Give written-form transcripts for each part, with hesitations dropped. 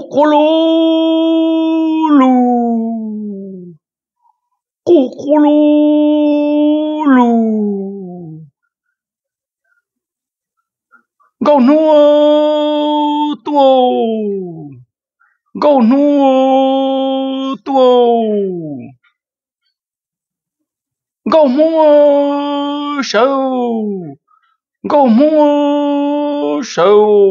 cu lu lu cu lu lu gấu nua tua gấu nua tua gấu mua sâu gấu mua sâu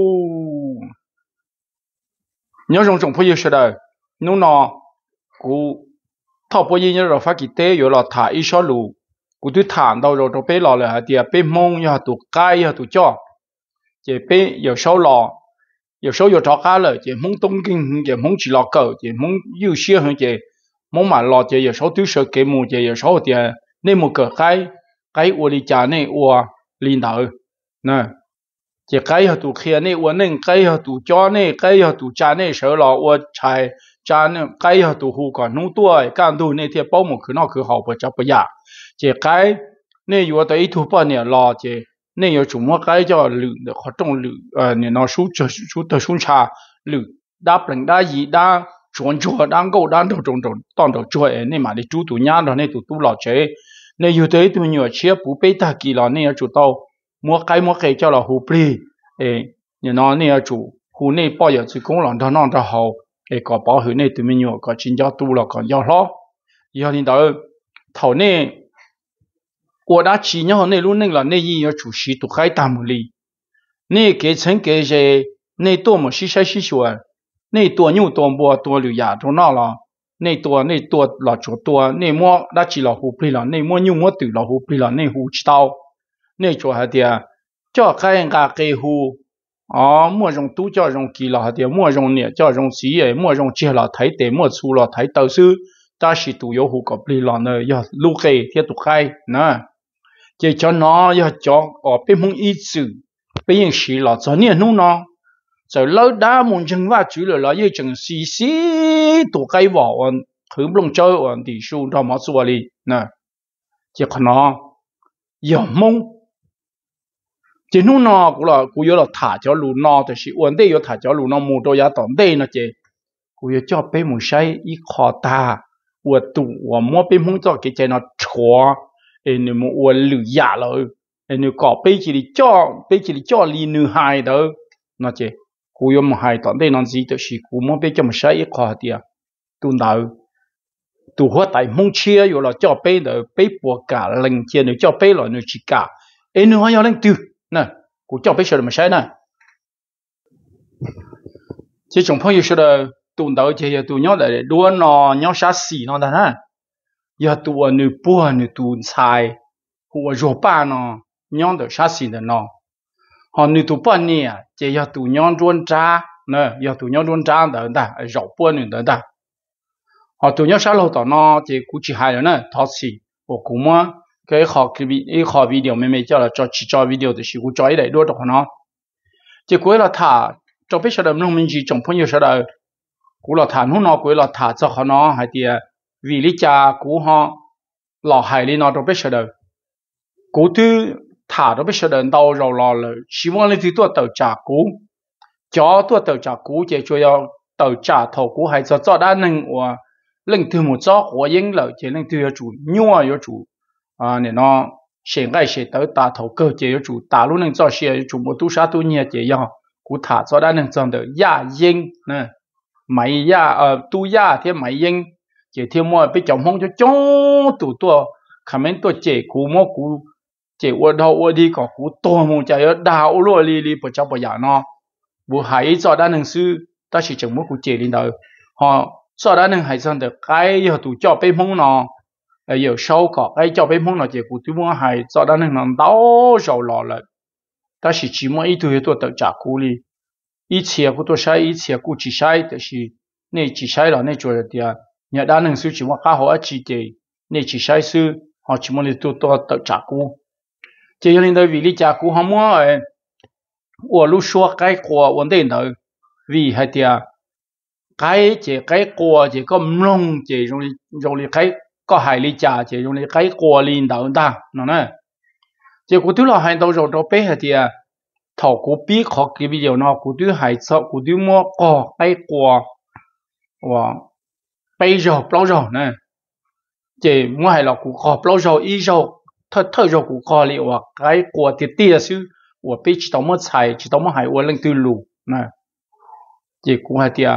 nhớ trong trong bây giờ đây nó nọ cú thọ bây giờ nhớ rồi phát kỳ tế rồi là thả ít số lù cú tôi thả đâu rồi tôi bé lò là thì bé mông ya tụ cay ya tụ cho chỉ bé giờ số lò giờ số giờ cho cá rồi chỉ mông tung kinh chỉ mông chỉ lò cờ chỉ mông yêu xia hơn chỉ mông mà lò chỉ giờ số thứ sợ cái mù chỉ giờ số thì nên một cái uo đi trả này uo linh đạo nè chỉ cái họ tụ kia này uo nên cái họ tụ cho này cái họ tụ trả này sợ lò uo chạy trả này cái họ tụ hù còn nung tuổi càng tụ này thì bao một cái nó cứ học bớt chấp bớt giả chỉ cái này uo tới thu bao nhiêu lò chỉ này uo chúng mua cái cho lử được hoạt động lử này nó số tới số cha lử đáp lần đa gì đa chuẩn chuẩn đang câu đang đầu trồng toàn đầu chuối này mà đi chú tụ nhá rồi này tụ lò chế nàyอยู่tới tụi nhiều chia bù bê ta kỳ là này chủ tàu mua cái cho là hù bì nhà nó này chủ hù này bao giờ chỉ cũng làm nó ra hậu có bảo hữu này tụi nhiều có chính giáo tu là còn giáo lo giờ thì đó thầu này của đã chỉ nhau này luôn này là này gì chủ sĩ tụ khai tam lý này cái chân cái gì nàyตัวmà xí sai xí xuôi nàyตัวnhiềuตัวบัวตัวเหลือยาตัวนอlà nàyตัวlà chỗตัวnày mua đã chỉ là hụp đi là này mua nhiều mua từ là hụp đi là này hụp tao này chỗ hạt địa cho cái hụp mua rong tu cho rong kỳ là hạt địa mua rong nè cho rong xí ấy mua rong chia là thấy để mua su là thấy đầu sư ta chỉ tụ yếu hụp cọp đi là nơi giờ lưu cái thiết tụ khai nè chỉ cho nó giờ cho ở bên mông ít sự bên những sĩ là cho nè nung nó rồi lâu đã muốn chừng và chủ là như chừng xí tụ cây vỏ thử lông chơi thì su đó mà xua đi nè chỉ còn nó giờ mông chỉ nu nó cũng là cũng là thả cho lù nó thì sự ổn định thả cho lù nó mù đôi giá tỏng đây nó chỉ cũng cho bé một say ít khó ta và tụ và mua bé mông cho cái chơi nó chua nên mua lử giả rồi nên có bé chỉ cho li nữ hai đó nó chỉ cú yếm hai tận đây nó gì đó là cú mua bé cho một sai ít khó đi à tu nào tu hóa tại mông chia rồi là cho bé đó bé bùa cả lần chia nữa cho bé là nữa chỉ cả em nữa hay lên tu nè cú cho bé sợ mà sai nè chỉ trong phong yêu sợ là tu nào chỉ tu nhau là đua nó nhau sát xì nó đó nè giờ tu nữa bùa nữa tu sai cú rồi ba nó nhau được sát xì nó họ nữ tụ bao nhiêu chỉ giờ tụ nhau luôn trả nè giờ tụ nhau luôn trả đó đã rau bún nữa đó họ tụ nhau sao lâu tao nó chỉ cũng chỉ hai rồi nè tháo xì và cũng mà cái họ video mấy cho là cho video thì cũng cho đấy đua được nó chỉ cuối là thả cho biết sao mình mình chỉ trồng phong nhiều sao đời cũng là thả nó cuối là thả cho họ nó hay thì vì lý cha của họ lò hay lý nó cho biết sao đời cũng thứ thả đó bây giờ đến đâu rồi là希望你去做豆荚股，做豆荚股就主要豆荚头股还是做单能我冷头木做火影了，就冷头要煮牛要煮你那现在是豆大头个就要煮大陆能做些煮么多啥多年就要股塔做单能做的亚鹰呢，买亚都亚天买鹰，就天么被讲风就中多看门多这股么股。chỉ uốn đầu uốn đi có cú to một trái đào luôn li bữa cháu bữa giờ nó bữa hải cho đa năng sư ta chỉ chừng một cú chỉ lên đầu họ cho đa năng hải xong được cái giờ tụ cho bên mông nó giờ sau có cái cho bên mông nó chỉ cú tụ mua hải cho đa năng nó đau rồi lò lại ta chỉ mua ít tuổi tuổi tự trả cú đi ít chia cú tôi sai ít chia cú chỉ sai thì này chỉ sai là này rồi thì nhà đa năng sư chỉ mua cá họ chỉ để này chỉ sai sư họ chỉ mua đi tôi tự trả cú chỉ nên đời vì lý cha cũ họ mua ở lúc xưa cái của vấn đề đó vì hay tiệt cái chỉ cái của chỉ có mông chỉ dùng cái có hai lý cha chỉ dùng cái của linh đạo ta nó nè chỉ của thứ là hai đầu rồi đó bé hay tiệt thầu cú bí khó cái video nó cú thứ hay sợ cú thứ mua cò tay quà và bây giờ bao giờ nè chỉ mua hay là cú khó bao giờ ý giờ thời giờ cú khó liệu và cái quà tiệt tiệt xứ và bây chỉ tao mới xài chỉ tao mới hay và lên từ lù nè chỉ cú hay tiệt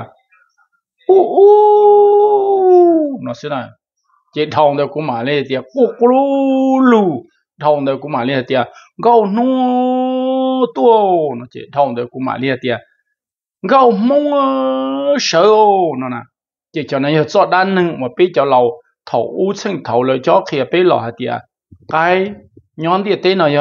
nó sẽ này chỉ thòng được cú mà lên tiệt cú lù thòng được cú mà lên tiệt gạo nó tua nó chỉ thòng được cú mà lên tiệt gạo mông sợ nó nè chỉ cho nên cho đan nưng mà bây cho lầu thầu u chân thầu lời cho khi bây lò hạt tiệt cái nhón tiệt tên này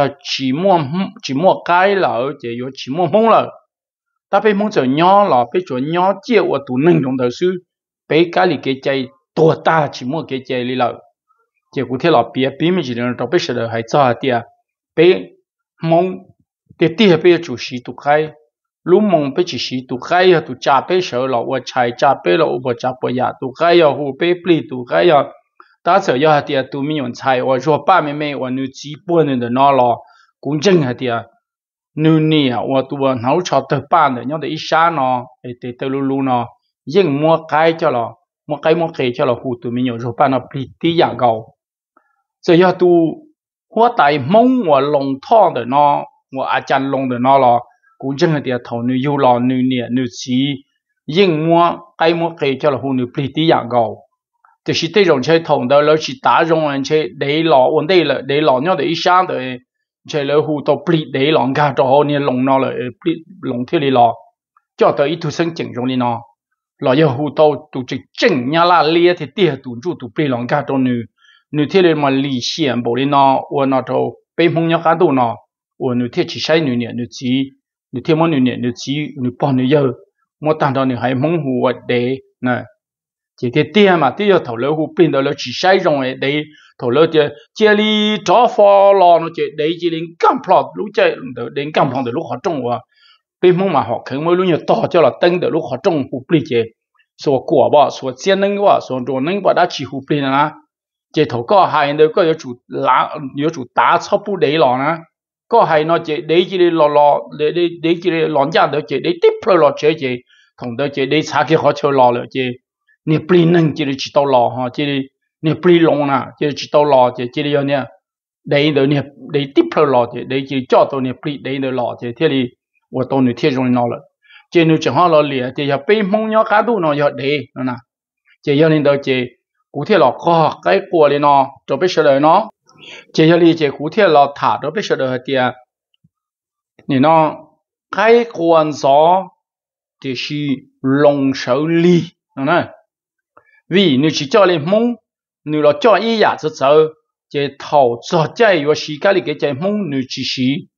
chỉ mua cái là ở chỉ có chỉ mua mông là ta bây mông giờ nhó là bây giờ nhó chia ở tủ nưng trong đầu sư bây cái gì cái chạy tua ta chỉ mua cái chạy đi là chỉ cụ thể là bia mình chỉ là trong bây giờ hay cho hạt tiệt bây mông tiệt tiệt bây chủ sĩ tụ khai lúc mong bây chỉ sĩ tụ khai à tụ cha bây giờ là ở chạy cha bây là ở cha bây giờ tụ khai à hồ bây bì tụ khai à ta giờ要hạt tiệt tụ mình用菜我说爸妹妹我女基本的那了公正hạt tiệt nữ nè我tụ nấu cho tới ban de nhau de ít xa nó để tới lu nó nhưng mua cái cho là mua cái cho là hồ tụ mình用说爸nó bì tí dạng gạo giờ要tụ hoa tại mong我龙汤的那我阿讲龙的那了。cũng chẳng là thầu nữ yêu lò nữ nè nữ chỉ nhưng mua cái cho là hôn nữ bì tí dạng gạo thì chỉ tới rồi chơi thầu đó là chỉ打中人chơi để lò vấn đề là để lò nhau để sáng để chơi là hù tàu bì để lò cả cho họ nè lồng nó là bì lồng theo đi lò cho tới ít thu sinh chỉnh trong đi nó lò yêu hù tàu tụ chỉ chỉnh nhà là lia thì tiền tụ trụ tụ bì lồng cả cho nữ theo đi mà lì xiên bộ đi nó và nó tàu bên hông nhau cả tụ nó và nữ theo chỉ sai nữ nè nữ chỉ nữ thiên môn nữ nè nữ chỉ nữ bỏ nữ giờ mua tàng đó nữ hay mong hùa để nè chỉ cái tiền mà tiêu thầu lỡ hùa pin đó là chỉ sai rồi để thầu lỡ thì chia li cho phò lò nó chỉ để chỉ đến cam plot lúc chơi đến cam plot để lúc họ trồng và bên mong mà họ khởi mới lúc nhiều to cho là tăng để lúc họ trồng hùa pin chỉ số quả bỏ số tiền nâng bỏ số đồ nâng bỏ đã chỉ hùa pin là chỉ thầu có hai người có有主打超不để lò nè có hay nó chỉ để chỉ lò để chỉ lò ra được chỉ để tiếp theo lò chỉ thằng đó chỉ để xả cái họ chơi lò rồi chỉ nè pin nâng chỉ tàu lò ha chỉ nè pin lông nè chỉ tàu lò chỉ là nè để được nè để tiếp theo lò chỉ cho tàu nè pin để được lò chỉ thế thì tôi tàu nè thế rồi nó rồi chỉ nếu chẳng hạn lò liền thì giờ bên mông nhau cá đủ nó giờ để nó nè chỉ giờ nên đó chỉ cụ thể là có cái của này nó cho biết sao nó chỉ cho lý cụ thể là thả đó biết sao được thì nó cái quan gió thì là long sầu lý nè vì nếu chỉ cho lên mông nếu là cho ý giả cho sợ chỉ thầu cho chạy vào xí cái cái chạy mông nếu chỉ xí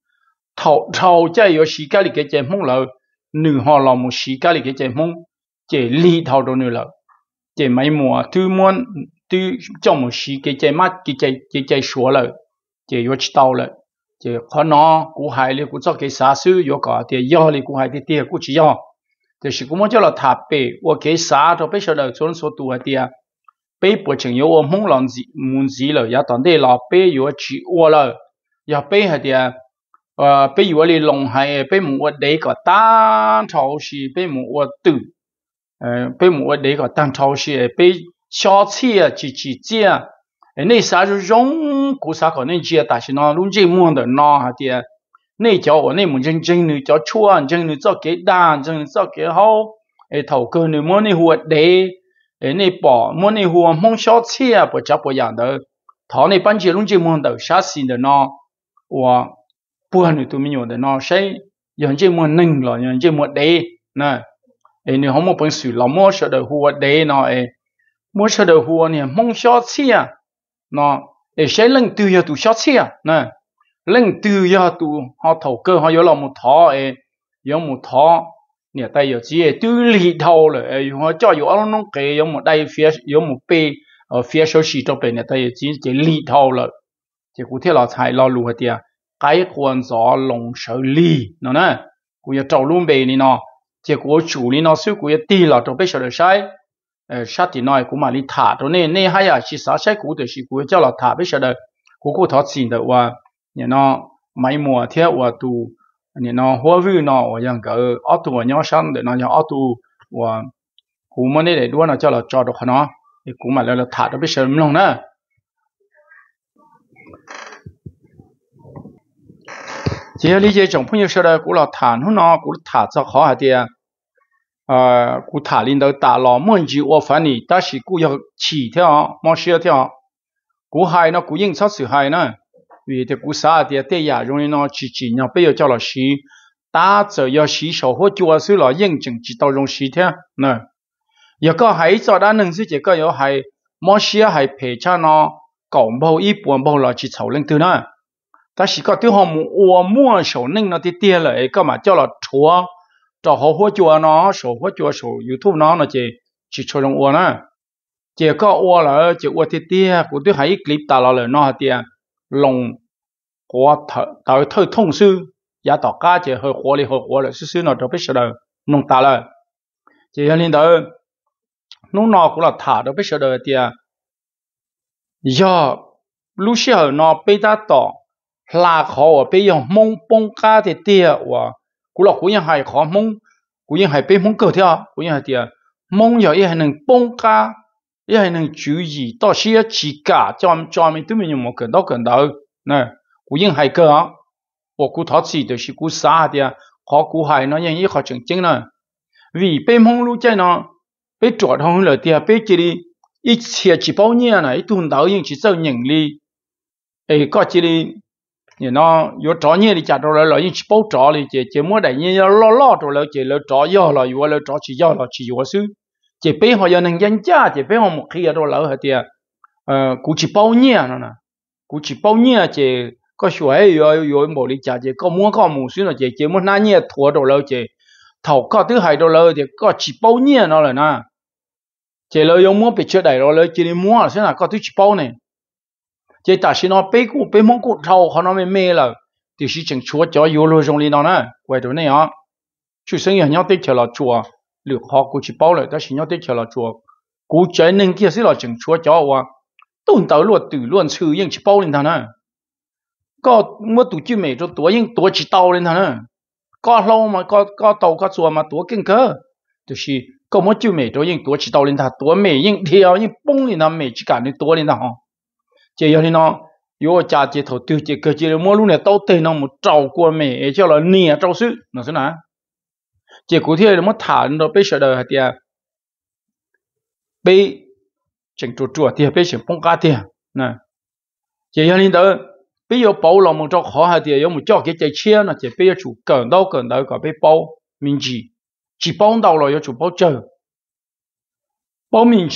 thầu chạy vào xí cái chạy mông là nếu họ làm một xí cái chạy mông chỉ lý thầu đó nữa là chỉ mấy mùa thứ muốn thứ trong một xí cái chạy mắt cái chạy sủa rồi chỉ có chỉ tàu rồi chỉ khó nó cũng hay là cũng cho cái xã sư có cả thì do thì cũng hay thì tiền cũng chỉ do thì sự cũng muốn cho là tháp bể và cái xã cho bây giờ là cho số tuổi thì bể bộ trình yếu ông không làm gì muốn gì rồi ya toàn đây là bể yếu chỉ ô rồi ya bể hay thì bể yếu là long hay bể mua đấy có tan thầu xí bể mua tử bể mua đấy có tan thầu xí bể小气啊，几件，那啥就用古啥可能接，但是呢，路这么的那哈的，那叫我那么真的叫错，真的做给单，真的做给好，头个你么那活的，那把么那活梦小气啊，不加不样的，他那班级路这么的啥事的呢？我不可能都没有的呢，谁人这么能了，人这么的呢？你好么本事，老么说的活的呢？mua sơ đồ hùa nè mong xót xia nó để sẽ lần từ giờ tụ xót xia nè lần từ giờ tụ họ thầu cơ họ có lòng một thọ có một thọ nè tay giờ chỉ từ lì đầu rồi họ cho có ông nông cái có một đây phía có một bê ở phía sau xí trong bên nè tay chỉ lì đầu rồi chỉ cụ thể là xài lo lùa tiệt cái quan gió lồng sợi lì nó nè cụ giờ trâu luôn bề này nó chỉ cụ chủ này nó xíu cụ giờ tì là trong bên sợi sai sát thì nói cũng mà đi thả cho nên hay là chỉ sát sai cũ thì chỉ cũ cho là thả bây giờ đây cũ thọ xin được và nhà nó mấy mùa theo và tụ 你呢花语呢我样个奥图我鸟上的那叫奥图我古么那得多呢叫了找到可能你古嘛了塔都被什么弄呢？只要理解种朋友说的古老塔后呢古塔做好下的古塔领导打了梦ji我反你但是古要起跳冇需要跳古海呢古应操水海呢vì thế cú sa thì tây ya rồi nó chỉ nhau bây giờ cho là xí ta giờ要洗手或做事了认真知道用洗天呢有个还做的能是这个有还莫些还陪着呢搞不一般不了去炒冷的呢但是个对项目我摸手弄那的跌了干嘛叫了戳找好或做呢手或做手 YouTube 呢那只抽中我呢这个我了这我的跌我对还一 clip 打了那跌龙我头痛sư giá tỏ cá chỉ hơi khổ là sư nó đâu biết sao đâu nông ta là chỉ hiện đó nông nọ cũng là thả đâu biết sao đâu thì giờ lúc xưa nó bây ta tỏ là khó ở bây giờ mông bông cá thì tia và cũng là cũng như hay khó mông cũng như hay bây mông cờ theo cũng như hay tia mông giờ ý hay能bông cá ý hay能注意到些chỉ cả cho mình tụi mình một cần đó nè cú yên hay cơ á, và cú thọ chỉ được cú xa đi à, họ cú hay nó yên ý họ chứng chứng nè, vì bên mông lũ chơi nó, bên chuột không lừa đi à, bên chỉ đi, ít chia chỉ bao nhiêu này, ít tuần đầu yên chỉ sau nhận đi, ấy có chỉ đi, như nó, có trò nhiều đi chặt rồi là yên chỉ bao trò đi, chỉ mua đại nhiên lo rồi là chỉ là trò do là, vừa là trò chỉ do là chỉ vừa xứ, chỉ bên họ giờ năng dân cha, chỉ bên họ một khi rồi là hết đi à, cú chỉ bao nhiêu nè, cú chỉ bao nhiêu chỉ có suy rồi một lý trả chỉ có muốn có một số là chỉ muốn nãy nhẹ thua đồ lâu chỉ thầu có thứ hai đồ lâu thì có chỉ bao nhiêu nó là na chỉ là dùng muốn bị chơi đại đồ lâu chỉ đi mua là sẽ là có thứ chỉ bao này chỉ ta xin nó bé mong cụ thầu họ nó mê là thì chỉ chừng chúa cho yêu luôn trong lý nó nè quay đồ này á chú sinh nhật nhau tết chờ là chùa lược họ cụ chỉ bao lại ta xin nhau tết chờ là chùa cụ chơi nên kia sẽ là chừng chúa cho wa tuần tới luật tử luôn sư nhưng chỉ bao lên thằng nè có mua tủ chim mẹ cho tuổi nhưng tuổi chỉ tàu lên thằng nè có lâu mà có tàu có chùa mà tuổi kinh cơ thì có mua chim mẹ cho nhưng tuổi chỉ tàu lên thằng tuổi mẹ nhưng theo nhưng bông lên thằng mẹ chỉ cả nên tuổi lên thằng họ chỉ giờ thì nó yêu cha chỉ thầu tiêu chỉ cơ chỉ mua lúc này tàu tiền nó một trâu của mẹ cho là nè trâu sư nó thế nào chỉ cụ thể là mất thả nó bây giờ đời thì bây chỉnh chuột thì bây giờ bông cá thì nè chỉ giờ thì đó bây giờ bao là một chỗ khó hay thì một chỗ cái chạy chia nó chỉ bây giờ chủ cần đâu có bây bao mình chỉ bao đâu là chủ bao chờ bao mình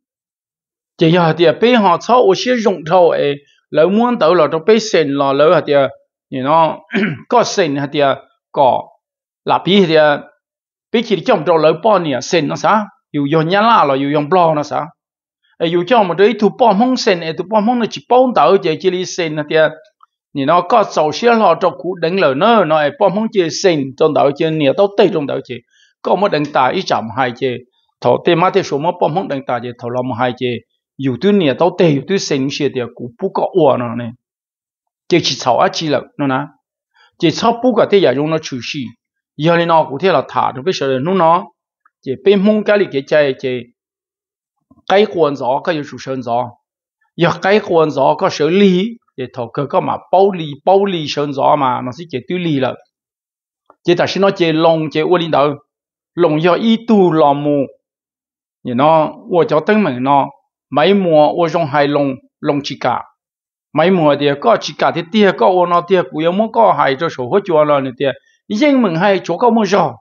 chỉ giờ thì bây họ sau ở xe rộng thâu ấy lỡ muốn tới là trong bây sen là lỡ thì nó có sen thì có là bí thì bây chỉ trong chỗ lỡ bao nhiêu sen nó sao dù dùng nhá là dù dùng blo nó sao dù cho một đứa thu bao mông sen thu bao mông nó chỉ bao tới chỉ đi sen thì nó có sầu xía lo cho cụ đánh lờ nó bao mông chỉ sen trong đó chỉ nhiều tao tây trong đó chỉ có một đánh tài ít chậm hai chỉ thầu tây mà thì số một bao mông đánh tài chỉ thầu làm hai chỉ dù tôi nhiều tao tây dù tôi sen xía thì cụ不có ổn nó này chỉ sầu á chỉ là nó nè chỉ sầu不có thì giờ dùng nó处事giờ này nó cụ thể là thả được bây giờ nó chỉ bên mông cái gì cái chỉ cái quan gió cái yêu sân gió giờ cái quan gió có xử lý để thầu cơ có mà bao lý sân gió mà nó sẽ chỉ tiêu lý了chỉ ta xin nó chỉ long chỉ uốn lên đầu long giờ ít tu làm mù you know 我叫登门呢每模我用海long chỉ cả mấy mùa thì có chỉ cả thì tia có ôn nó tia cũng muốn có hay cho số hỗ trợ là này tia nhưng mình hay chỗ có mua rồi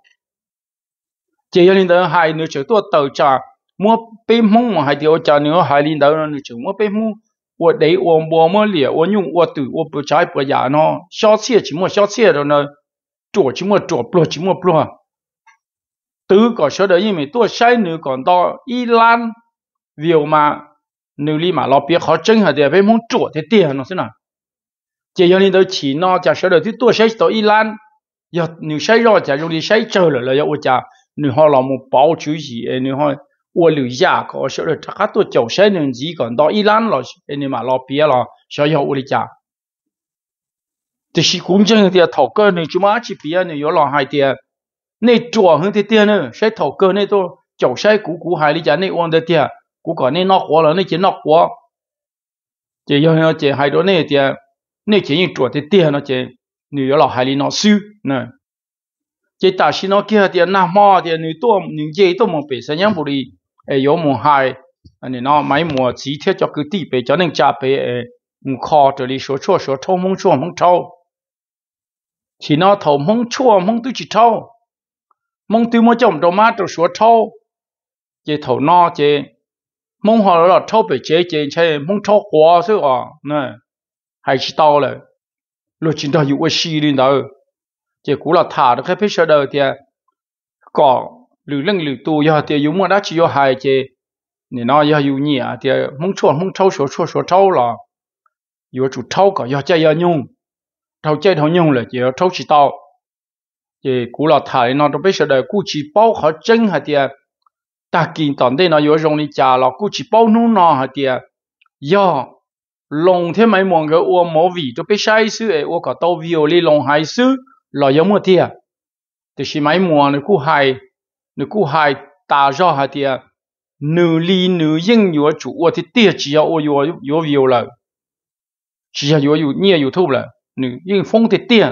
chỉ là nên hay nữa chỗ tôi tàu trả mua bên mông mà hay điều trả nữa hay lên đó nữa chỗ mua bên mông 我得我摸脸我用我赌我不trái不牙呢小切只摸小切的呢做只摸做不只摸不từ có số đấy nhưng mà tôi sai nữa còn đó Iran việc mà nếu đi mà lo biết họ chân hay để bên mông chỗ thì tiền nó thế nào chỉ cho nên tôi chỉ nó trả số đấy thì tôi sai tới Iran giờ nếu sai rồi trả dùng đi sai chờ là giờ tôi trả nếu họ làm một bảo chú gì nếu họ 我留下个说的这个多九十年级讲到伊朗了，你嘛老别了，小小屋里家。 thì chỉ cũng chẳng thì thầu cơ này chúng má chỉ phía này có lo hai tiền này chùa hơn thì tiền nữa sẽ thầu cơ này tôi chậu sai cũ hai lý giá này ôn được tiền cũ còn này nọ quá là này chỉ nọ quá chỉ do chỉ hai đứa này tiền này chỉ những chùa thì tiền nó chỉ nếu có lo hai lý nó sư nè chỉ ta xin nó kia tiền nam mò tiền nếu tôi nếu dễ tôi một bể sẽ nhắm bù đi có một hai anh nó mấy mùa chỉ thiết cho cứ tỷ bể cho nên trả bể khó trở đi số thâu mong thâu chỉ nó thầu mong tôi chỉ thâu mong tôi mua chồng đồ mát đồ số thâu chỉ thầu no chỉ mong họ là thâu bể chế mong thâu quá chứ nè hay chỉ tao là lúc chính đóอยู่ว่าชีđi đâu chỉ cú là thả được cái phía sau đời thì có lử lưng lử tu giờ thì dùng mà đã chỉ có hai chỉ nên nó giờ dùng nhỉ thì mong thâu số thâu là有主偷个要这样用，偷这头用了就要偷起刀，这古老太那都被说的古起包和真还的，大见当地那有容易家了，古起包弄那还的，呀，龙天没望个我冇味都被晒死诶，我个刀味里龙还死，老有么的，就是没望你古海大热还的，女里女英有主我的爹只要我有味了。chỉ là nhiều YouTube là những phong tiết tiền,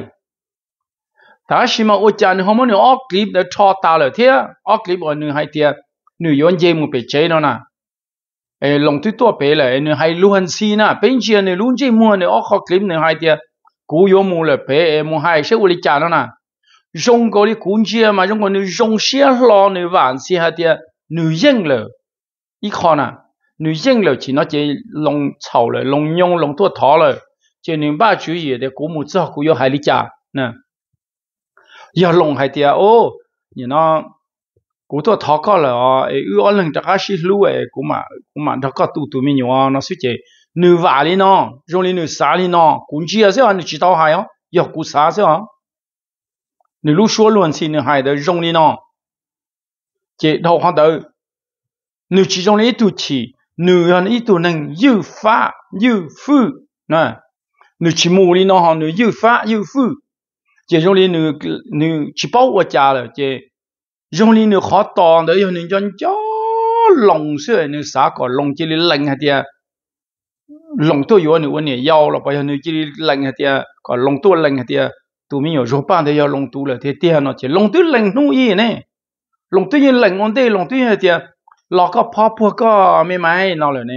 ta chỉ mà ở nhà họ muốn ở clip để cho ta là thế, ở clip ở những hai tiền, những yon dễ một bể chế đó nè, lòng tôi tua bể là những hai luôn xí nè, bên kia những luôn dễ mua những ở clip những hai tiền, cú yon mua là bể mua hai sẽ ở nhà đó nè, dùng cái cuốn chia mà dùng cái dùng xe lo những vạn xe hai tiền, những yên là, ít khó nè.女性了，其那些弄草了，弄用弄多套了，就你把主意的古母之后，古有海里家呢，要弄海的哦，你那古多套个了啊，有可能这个是路古嘛这个都没有啊，那是这女娃里呢，用的女啥里呢，估计也是啊，你知道还要古啥是啊，你路说乱起你还的用的呢，这头看到你其中的一肚气。nữ anh ít tuổi năng yêu phá yêu phu nè nữ chỉ mù đi nó họ nữ yêu phá yêu phu chỉ trong đi nữ chỉ bảo ở nhà là chỉ trong đi nữ khó tòn để cho nữ cho lòng xưa nữ xã có lòng chỉ lạnh hạt địa lòng tôi yếu nữ này giàu là bây giờ nữ chỉ lạnh hạt địa có lòng tôi lạnh hạt địa tụi mình ở chỗ ban để giờ lòng tôi là thế tiền nó chỉ lòng tôi lạnh nung y này lòng tôi lạnh on đây lòng tôi hạt địa lọ có phá phua có mấy nào rồi nè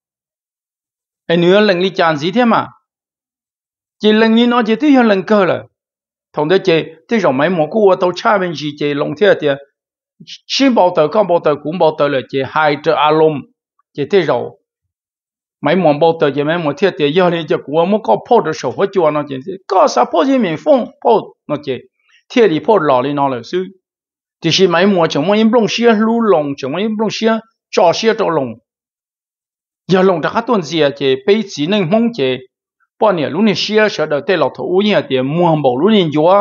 anh nữa lần đi chán gì thế mà chỉ lần đi nó chỉ thứ hơn lần cơ là thằng đó chỉ thế rồi mấy món của tao cha bên gì chỉ lòng thế thì xin bảo tờ con bảo tờ cũng bảo tờ là chỉ hai trở alom chỉ thế rồi mấy món bảo tờ chỉ mấy món thế thì giờ này chỉ của một có phô được sổ hết cho nó chỉ có sao phô gì mình phong phô nó chỉ thế thì phô lọ đi nó là sư thì khi mấy mùa chúng mình bông xia lú lồng chúng mình bông xia cho xia cho lồng giờ lồng đã các tuần gì thì bây chỉ nên mong thì bao nhiêu lúc này xia sợ đầu tiên là thấu như thì mua bảo lúc này chúa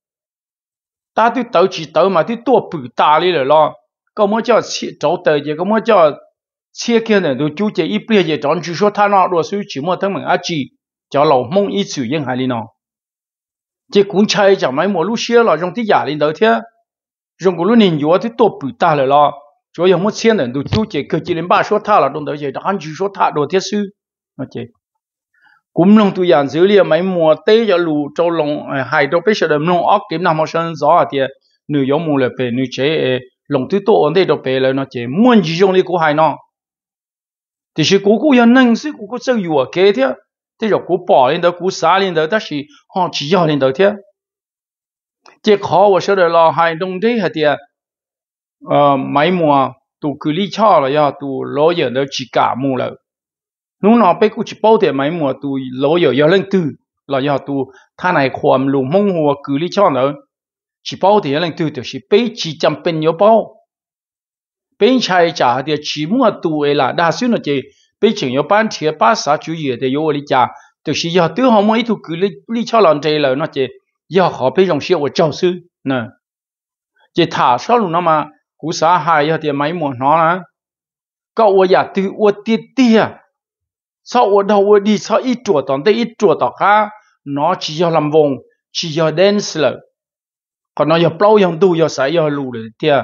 ta tôi tới chỉ tới mà tôi tua bự ta đi rồi lo có mới cho cháu tới thì có mới cho chia kia này tôi chú chỉ ít bây giờ chọn chú số thà nó rồi suy chỉ mua thằng mình chỉ cho lồng mong ít sử dụng hay đi nó chỉ cũng chơi chẳng mấy mùa lúc xia là trong tí giả lên tới thế dùng cái lúc này nhiều thì tổ bự ta rồi lo, cho nên một千人都纠结，可只能把说他了，懂得些，他就说他多天数，那这，cũng lòng tu养dữ liệu mấy mùa tây cho lù cho lòng hai đâu biết được lòng ốc kiếm nào mà sinh gió thì nữ giống mùa là về nữ chế lòng tu tổ ổn định đâu về là nó chế muốn gì dùng đi cũng hay nó, thì sự cố cố yên năng sự cố sâu yếu kế thế, thế rồi cố bỏ lên đó cố xả lên đó,但是họ chỉ要lên đó thế. Chỉ khó我说的了，还弄这还的，mấy mùa tụ cứ lý cho là ya tụ lỗ giờ nó chỉ cả mùa là, lúc nào bây cũng chỉ bao tiền mấy mùa tụ lỗ giờ ya lên từ là ya tụ thà này khoam lùng mông hồ cứ lý cho nó chỉ bao tiền lên từ thì chỉ bây chỉ chăm bên nhớ bao, bên trái trả thì chỉ mua tụ ấy là đa số nó chỉ bây chỉ nhớ bán thiệt bán啥主义的有理价，就是ya từ họ mới tụ cứ lý cho làm这了，那只要好被用些我教授呢，这他说了那么。cú xã hai ya thì mấy mùa nó là cậu ở nhà từ ở tiệt tiệt sao ở đâu ở đi sao ít chuột tòn đây ít chuột tỏ khác nó chỉ do làm vòng chỉ do dance là còn nó do bao nhiêu tu do sai do lù rồi tiệt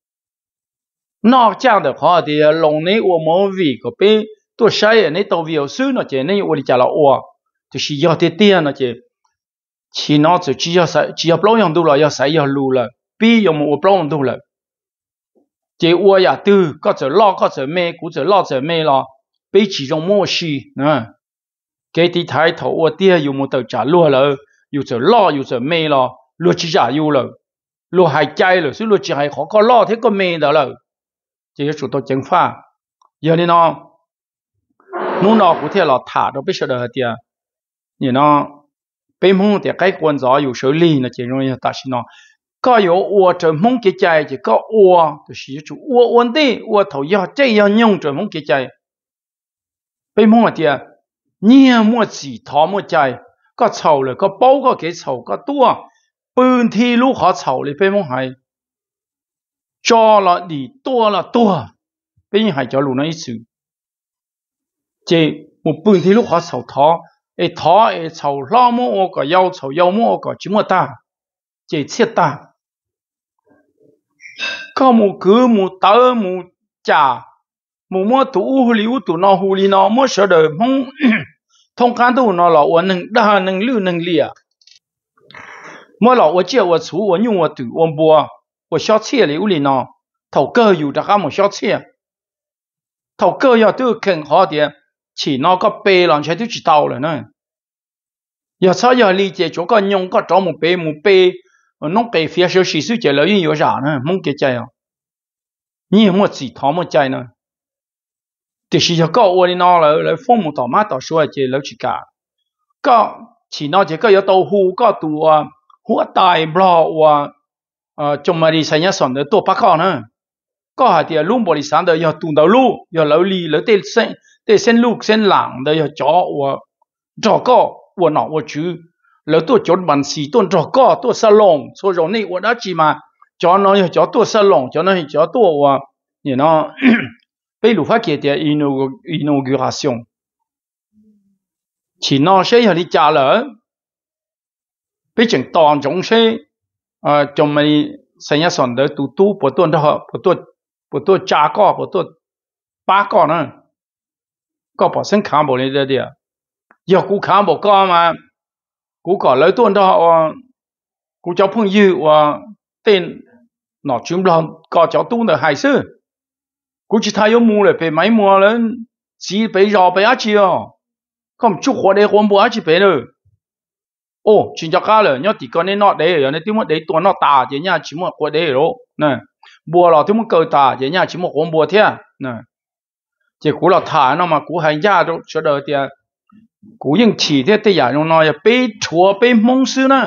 nó chẳng được họ thì lòng này của mỗi vị có bé tôi sai này tàu việt sư nó chỉ này tôi đi trả là thì chỉ do tiền nó chỉ nó chỉ do sai chỉ do bao nhiêu tu là do sai do lù là bi do một bao nhiêu tu là chỉ我呀tư có chỗ lo có chỗ mê cũng chỗ lo chỗ mê lo bị chỉ trong mua xí nè cái tí thái thầu我爹有冇得trả lúa了有chỗ lo有chỗ mê lo lúa chỉ trả有了lúa hay chay了所以lúa chỉ hay khó có lo thế có mê đó了chỉ có chủ tôi chứng pha giờ này nó nó cũng thế là thả đó biết sao được tiệt như nó bên mông thì cái quan gió有时候力呢只容易打死nó có有我这梦给在就个我就是主我稳定我头要这样用这梦给在被梦的你莫只他莫在个臭了个包个给臭个多本体如何臭了被梦还做了你多了多被人还叫路那一次这我本体如何臭他臭那么我个要臭要么我个这么大这切大có một cứ một tớ một chả một mua tủ liu tủ nó hù li nó mua sợ đời không thông can tủ nó là我能打能溜能力mua là我借我出我用我赌我播我小切了里呢头个有的还没小切头个要都更好点起那个背了才都知道了呢要啥要理解做个用个找một背nó cái phía sau sử dụng chế lợi dụng nhiều giả nữa mong cái chạy à nhiều một chỉ tháo một chạy nữa thì chỉ cho có ở đây nó là phong một tàu mát tàu số chế lợi chỉ cả có chỉ nó chỉ có yếu tàu hú có tụ hú tài blo trong mà đi xây nhà sản được tổ bắc con nữa có hai thì luôn bồi sản được yếu tụ đầu lu yếu lợi li lợi tê sen lu sen lảng được yếu chó có nọ chứ lỡ tôi chọn bản xí tôi trò có tôi salon số rồi này tôi đã chỉ mà cho nó cho tôi salon cho nó cho tôi you know bây lúc phát kia thì inauguration chỉ nó sẽ là đi trả lỡ bây chừng toàn giống sẽ trong mấy sinh nhật sản đó tu bộ tôi trả có bộ tôi ba có nữa có bảo sinh khám bộ này đây đi giờ cũng khám bộ có mà cú có lấy tuần đó cú cháu phong yêu tên nó chúng lòng có cháu tu được hài sư cú chỉ thay mua lại về máy mua lên chỉ về rò về á chi không chúc họ để hôm bữa á chi về nữa ô chính cho cá rồi nhớ thì con nên nọ để rồi nên tiếng một để tuần nó tà vậy nha chỉ một qua để rồi nè bùa là tiếng một câu tà vậy nha chỉ một hôm bùa thế nè chỉ cú là thả nó mà cú hành gia đâu cho đời thì cú những chỉ thế thì giả trong nó bị chúa bị mong sư nè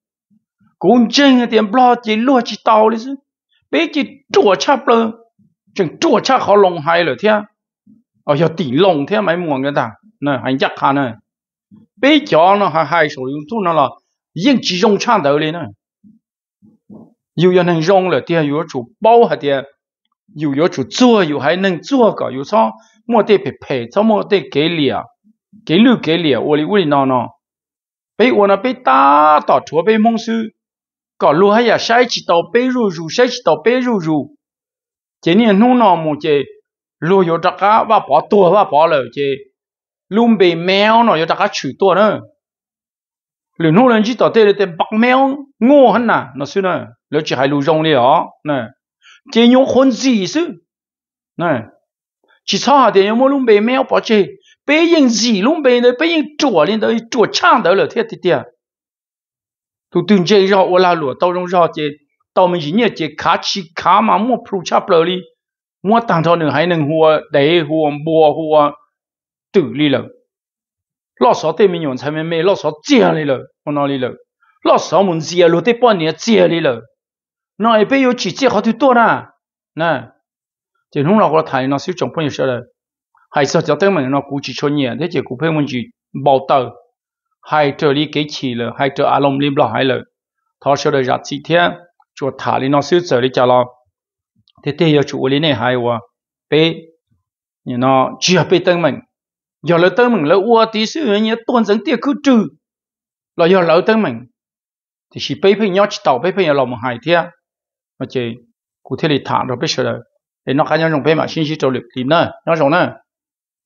cú chân thì lo chỉ lo chỉ tàu đi chứ bị chỉ chúa chắp rồi chừng chúa chắp họ lòng hay rồi thế giờ tỷ lòng thế mấy muộn cái ta nè hành chắc khá nè bị cho nó hay số lượng tu nó là những chỉ dùng chăn đầu lên nè有人能用了的有主包还的有主做有还能做个有啥莫得陪怎么得给力给力我里nó被我那被打到错被蒙sư搞路还要晒起到被入晒起到被入今年弄那么这路有这个ว่า跑多ว่า跑了这路被喵nó有这个取多呢หรือนู่นนั่นจีต่อเตะเลยแต่บักแมวโง่หันน่ะนั่นสินะแล้วจะให้รู้รงเลยเหรอเนี่ยเจียงคนจีสิเนี่ยจีชอบเดี๋ยวมั่วลุงเบย์แมวปอเจเบย์ยิงจีลุงเบย์เลยเบย์ยิงจั่วเลยเดี๋ยวจั่วช่างเดี๋ยวเลยเทียทีเดียวตัวตึงเจรอเวลาหลัวตัวรงรอเจตัวมันยิ่งเนี่ยเจขาชีขามามั่วพลูชับเลยมั่วต่างทอหนึ่งให้หนึ่งหัวเดย์หัวบัวหัวตื่นเลยเลย老少对面用才没老少接来了，我哪里了？老少们接了，得半年接来了，那一辈有几接好多啦，那这弄了我谈那小众朋友说了，还是叫他们那估计说年，这些股票们就报道，还这里给起了，还这阿龙里不还了，他说的热几天，就他的那小这里讲了，这要做里呢还我被，你那只要被登门。giờ là tới mình là ua tí xíu người nhớ tuần dẫn tiệc cứ trừ lo do lỡ tới mình thì chỉ bây bây nhớ chỉ tàu bây bây là một hai thia mà chỉ cụ thể là thằng rồi bây giờ để nó cá nhân dùng bây mà xin chỉ trâu lực thì nữa nó rồi nữa